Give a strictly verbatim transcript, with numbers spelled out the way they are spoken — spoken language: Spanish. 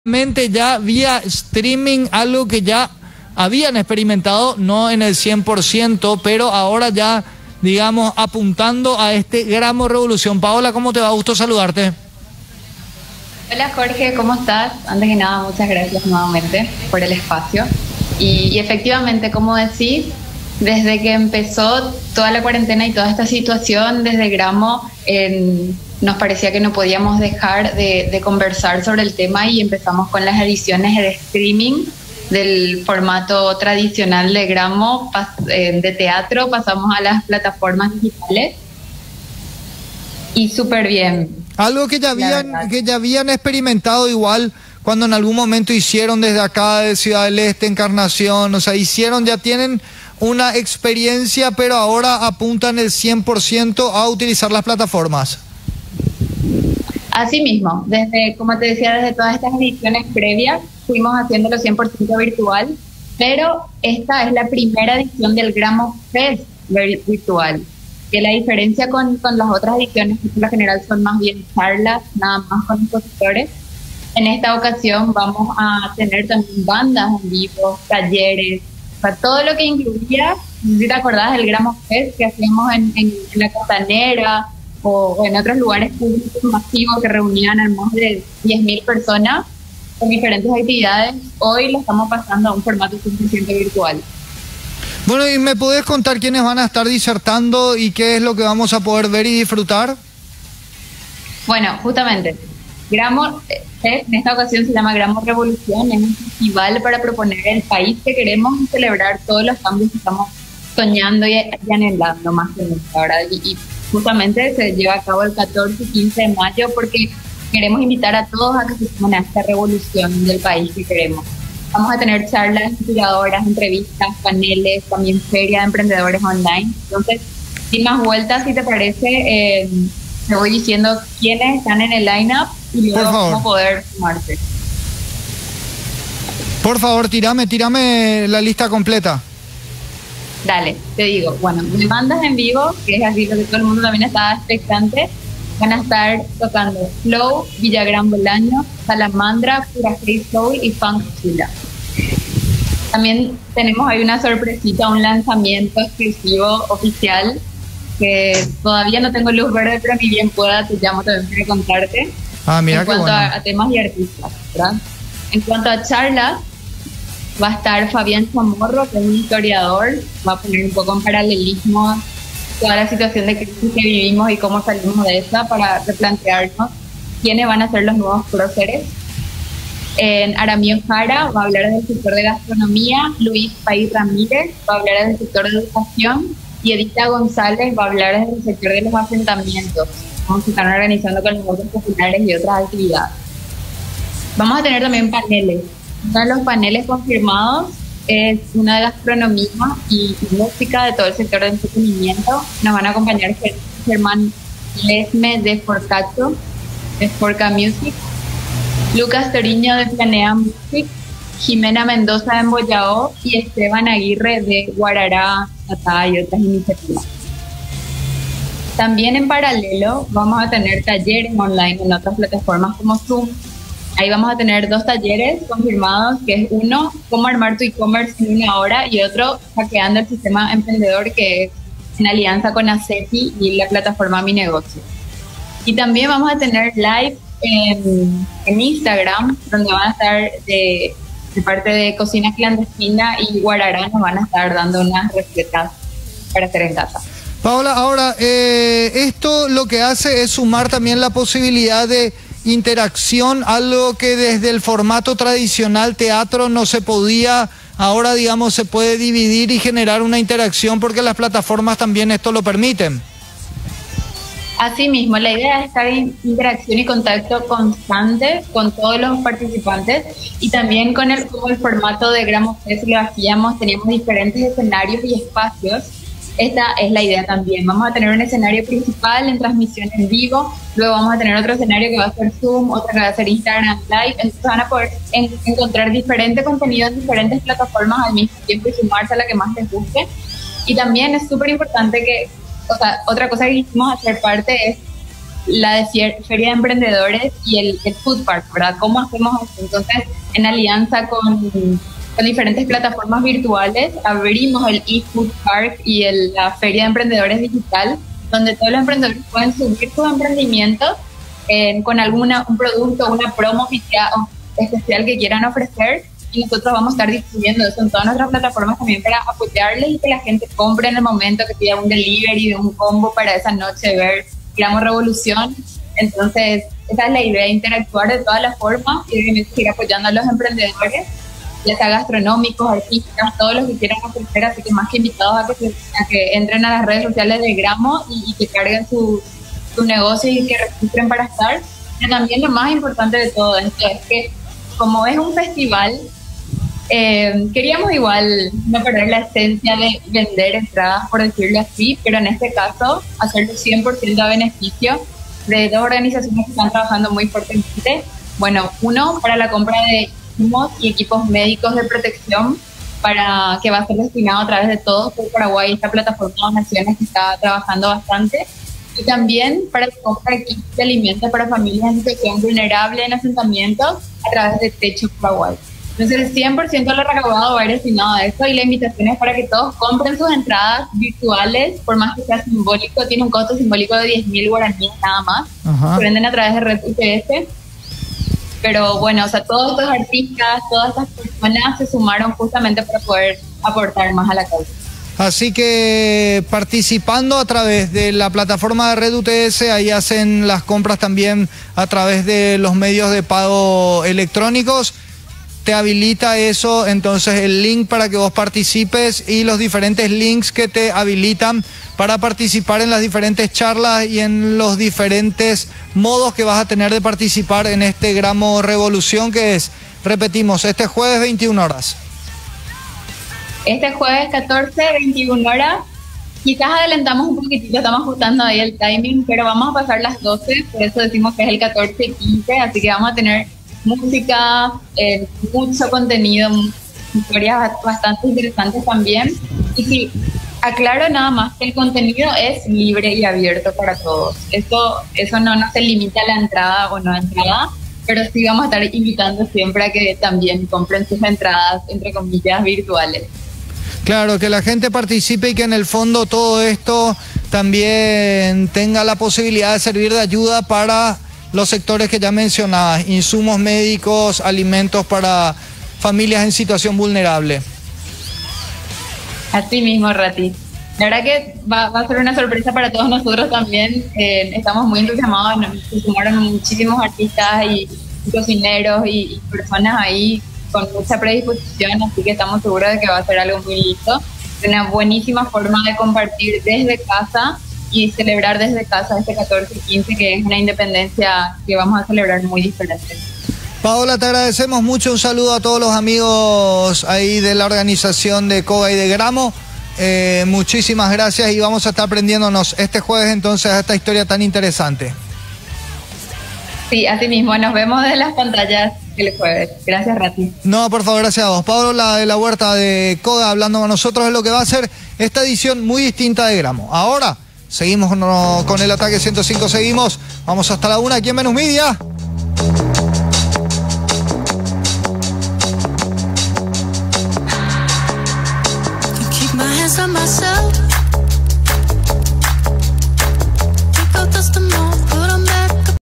Mente ya vía streaming, algo que ya habían experimentado, no en el cien por ciento, pero ahora ya, digamos, apuntando a este Gramo Revolución. Paola, ¿cómo te va? Gusto saludarte. Hola Jorge, ¿cómo estás? Antes que nada, muchas gracias nuevamente por el espacio. Y, y efectivamente, como decís, desde que empezó toda la cuarentena y toda esta situación, desde Gramo en... nos parecía que no podíamos dejar de, de conversar sobre el tema y empezamos con las ediciones de streaming del formato tradicional de Gramo, de teatro, pasamos a las plataformas digitales y súper bien. Algo que ya habían, que ya habían experimentado igual cuando en algún momento hicieron desde acá de Ciudad del Este, Encarnación, o sea, hicieron, ya tienen una experiencia, pero ahora apuntan el cien por ciento a utilizar las plataformas. Así mismo, desde, como te decía, desde todas estas ediciones previas, fuimos haciéndolo cien por ciento virtual, pero esta es la primera edición del Gramo Fest virtual, que la diferencia con, con las otras ediciones, que por lo general son más bien charlas, nada más con expositores, en esta ocasión vamos a tener también bandas en vivo, talleres, o sea, todo lo que incluía, si te acordás del Gramo Fest que hacíamos en, en, en la Costanera, o, o en otros lugares públicos masivos que reunían a más de diez mil personas con diferentes actividades, hoy lo estamos pasando a un formato cien por ciento virtual. Bueno, ¿y me podés contar quiénes van a estar disertando y qué es lo que vamos a poder ver y disfrutar? Bueno, justamente, Gramo, en esta ocasión se llama Gramo Revolución, es un festival para proponer el país que queremos y celebrar todos los cambios que estamos soñando y, y anhelando más que nunca, ¿verdad? Y, y justamente se lleva a cabo el catorce y quince de mayo porque queremos invitar a todos a que se sumen a esta revolución del país que queremos. Vamos a tener charlas inspiradoras, entrevistas, paneles, también feria de emprendedores online. Entonces, sin más vueltas, si te parece, eh, te voy diciendo quiénes están en el line-up y luego cómo poder sumarse. Por favor, tirame, tirame la lista completa. Dale, te digo, bueno, mis bandas en vivo, que es así lo que todo el mundo también estaba expectante, van a estar tocando Flow, Villagrán Bolaño, Salamandra, Pura Free Soul y Funk Chula. También tenemos ahí una sorpresita, un lanzamiento exclusivo oficial, que todavía no tengo luz verde, pero ni bien pueda, te llamo también para contarte. Ah, mira en qué cuanto bueno. a, a temas y artistas, ¿verdad? En cuanto a charlas, va a estar Fabián Chamorro, que es un historiador, va a poner un poco en paralelismo toda la situación de crisis que vivimos y cómo salimos de esa para replantearnos quiénes van a ser los nuevos próceres. En Aramio Jara va a hablar del sector de gastronomía, Luis País Ramírez va a hablar del sector de educación y Edita González va a hablar del sector de los asentamientos, cómo se están organizando con los votos populares y otras actividades. Vamos a tener también paneles. Uno de los paneles confirmados es una de gastronomía y música de todo el sector de entretenimiento. Nos van a acompañar Germán Lesme de Forcacho, de Forca Music, Lucas Toriño de Planea Music, Jimena Mendoza de Emboyao y Esteban Aguirre de Guarará, Tatá y otras iniciativas. También en paralelo vamos a tener talleres online en otras plataformas como Zoom. Ahí vamos a tener dos talleres confirmados, que es uno, cómo armar tu e-commerce en una hora, y otro, hackeando el sistema emprendedor, que es en alianza con ACEPI y la plataforma Mi Negocio. Y también vamos a tener live en, en Instagram, donde van a estar de, de parte de Cocina Clandestina y Guarará, nos van a estar dando unas recetas para hacer en casa. Paola, ahora, eh, esto lo que hace es sumar también la posibilidad de interacción, algo que desde el formato tradicional teatro no se podía, ahora digamos se puede dividir y generar una interacción porque las plataformas también esto lo permiten. Así mismo, la idea es estar en interacción y contacto constante con todos los participantes y también con el, como el formato de Gramo Fest lo hacíamos, teníamos diferentes escenarios y espacios. Esta es la idea también. Vamos a tener un escenario principal en transmisión en vivo, luego vamos a tener otro escenario que va a ser Zoom, otro que va a ser Instagram Live, entonces van a poder en, encontrar diferente contenido en diferentes plataformas al mismo tiempo y sumarse a la que más les guste. Y también es súper importante que, o sea, otra cosa que quisimos hacer parte es la de fier, Feria de Emprendedores y el, el Food Park, ¿verdad? ¿Cómo hacemos esto? Entonces, en alianza con, con diferentes plataformas virtuales, abrimos el eFood Park y el, la Feria de Emprendedores Digital, donde todos los emprendedores pueden subir sus emprendimientos eh, con alguna un producto, una promo especial que quieran ofrecer, y nosotros vamos a estar distribuyendo eso en todas nuestras plataformas también para apoyarles y que la gente compre en el momento, que pida un delivery de un combo para esa noche de ver Gramo Revolución. Entonces, esa es la idea, interactuar de todas las formas y obviamente seguir apoyando a los emprendedores, ya sea gastronómicos, artísticos, todos los que quieran ofrecer, así que más que invitados a que, se, a que entren a las redes sociales de Gramo y, y que carguen su, su negocio y que registren para estar. Pero también lo más importante de todo esto es que, como es un festival, eh, queríamos igual no perder la esencia de vender entradas, por decirlo así, pero en este caso hacerlo cien por ciento a beneficio de dos organizaciones que están trabajando muy fuertemente. Bueno, uno para la compra de y equipos médicos de protección, para que va a ser destinado a través de todo por Paraguay, esta plataforma de donaciones que está trabajando bastante, y también para la compra de kits de alimentos para familias en situación vulnerable en asentamientos a través de Techo Paraguay. Entonces el cien por ciento de lo recaudado va a ir destinado a eso, y la invitación es para que todos compren sus entradas virtuales, por más que sea simbólico, tiene un costo simbólico de diez mil guaraníes nada más. Ajá. Se venden a través de Red U P S. Pero bueno, o sea, todos estos artistas, todas estas personas se sumaron justamente para poder aportar más a la causa. Así que participando a través de la plataforma de Red U T S, ahí hacen las compras también a través de los medios de pago electrónicos. Te habilita eso, entonces el link para que vos participes y los diferentes links que te habilitan para participar en las diferentes charlas y en los diferentes modos que vas a tener de participar en este Gramo Revolución, que es, repetimos, este jueves veintiuna horas. Este jueves catorce, veintiuna horas. Quizás adelantamos un poquitito, estamos ajustando ahí el timing, pero vamos a pasar las doce, por eso decimos que es el catorce y quince, así que vamos a tener música, eh, mucho contenido, historias bastante interesantes también. Y sí, aclaro nada más que el contenido es libre y abierto para todos. Eso, eso no, no se limita a la entrada o no entrada, pero sí vamos a estar invitando siempre a que también compren sus entradas, entre comillas, virtuales. Claro, que la gente participe y que en el fondo todo esto también tenga la posibilidad de servir de ayuda para los sectores que ya mencionabas, insumos médicos, alimentos para familias en situación vulnerable. Así mismo, Rati. La verdad que va, va a ser una sorpresa para todos nosotros también. Eh, estamos muy entusiasmados, nos sumaron muchísimos artistas y, y cocineros y, y personas ahí con mucha predisposición, así que estamos seguros de que va a ser algo muy lindo. Una buenísima forma de compartir desde casa y celebrar desde casa este catorce y quince, que es una independencia que vamos a celebrar muy diferente. Paola, te agradecemos mucho, un saludo a todos los amigos ahí de la organización de COGA y de Gramo. Eh, muchísimas gracias y vamos a estar aprendiéndonos este jueves entonces a esta historia tan interesante. Sí, así mismo, nos vemos desde las pantallas el jueves. Gracias, Rati. No, por favor, gracias a vos. Paola de la Huerta de COGA hablando con nosotros de lo que va a ser esta edición muy distinta de Gramo. Ahora seguimos con, con el Ataque ciento cinco, seguimos. Vamos hasta la una aquí en Venus Media. Keep my hands on myself. Think I'll dust them all.